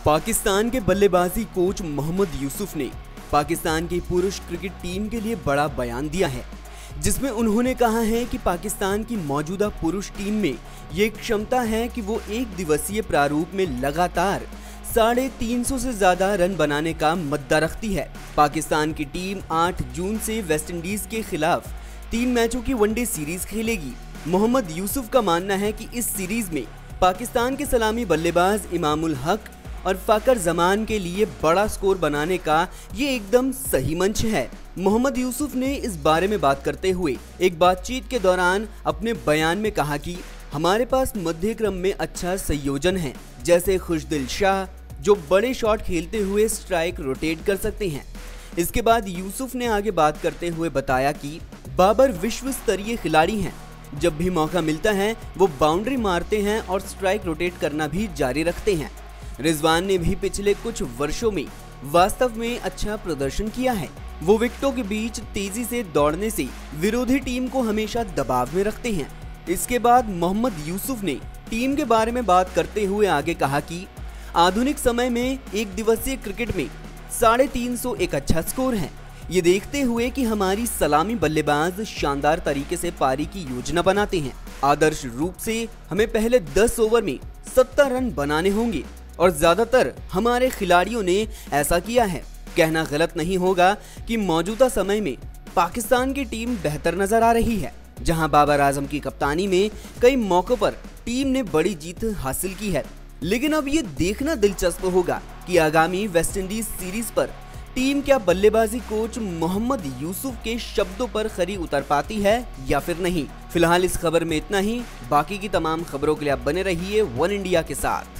पाकिस्तान के बल्लेबाजी कोच मोहम्मद यूसुफ ने पाकिस्तान की पुरुष क्रिकेट टीम के लिए बड़ा बयान दिया है, जिसमें उन्होंने कहा है कि पाकिस्तान की मौजूदा पुरुष टीम में ये क्षमता है कि वो एक दिवसीय प्रारूप में लगातार 350 से ज्यादा रन बनाने का मद्दा रखती है। पाकिस्तान की टीम 8 जून से वेस्टइंडीज के खिलाफ 3 मैचों की वनडे सीरीज खेलेगी। मोहम्मद यूसुफ का मानना है कि इस सीरीज में पाकिस्तान के सलामी बल्लेबाज इमामुल हक और फकर जमान के लिए बड़ा स्कोर बनाने का ये एकदम सही मंच है। मोहम्मद यूसुफ ने इस बारे में बात करते हुए एक बातचीत के दौरान अपने बयान में कहा कि हमारे पास मध्य क्रम में अच्छा संयोजन है, जैसे खुशदिल शाह जो बड़े शॉट खेलते हुए स्ट्राइक रोटेट कर सकते हैं। इसके बाद यूसुफ ने आगे बात करते हुए बताया कि बाबर विश्व स्तरीय खिलाड़ी हैं, जब भी मौका मिलता है वो बाउंड्री मारते हैं और स्ट्राइक रोटेट करना भी जारी रखते हैं। रिजवान ने भी पिछले कुछ वर्षों में वास्तव में अच्छा प्रदर्शन किया है। वो विकेटों के बीच तेजी से दौड़ने से विरोधी टीम को हमेशा दबाव में रखते हैं। इसके बाद मोहम्मद यूसुफ ने टीम के बारे में बात करते हुए आगे कहा कि आधुनिक समय में एक दिवसीय क्रिकेट में 350 एक अच्छा स्कोर है। ये देखते हुए कि हमारी सलामी बल्लेबाज शानदार तरीके से पारी की योजना बनाते हैं। आदर्श रूप से हमें पहले 10 ओवर में 70 रन बनाने होंगे और ज्यादातर हमारे खिलाड़ियों ने ऐसा किया है। कहना गलत नहीं होगा कि मौजूदा समय में पाकिस्तान की टीम बेहतर नजर आ रही है, जहां बाबर आजम की कप्तानी में कई मौकों पर टीम ने बड़ी जीत हासिल की है। लेकिन अब ये देखना दिलचस्प होगा कि आगामी वेस्टइंडीज सीरीज पर टीम क्या बल्लेबाजी कोच मोहम्मद यूसुफ के शब्दों पर खरी उतर पाती है या फिर नहीं। फिलहाल इस खबर में इतना ही। बाकी की तमाम खबरों के लिए आप बने रहिए वन इंडिया के साथ।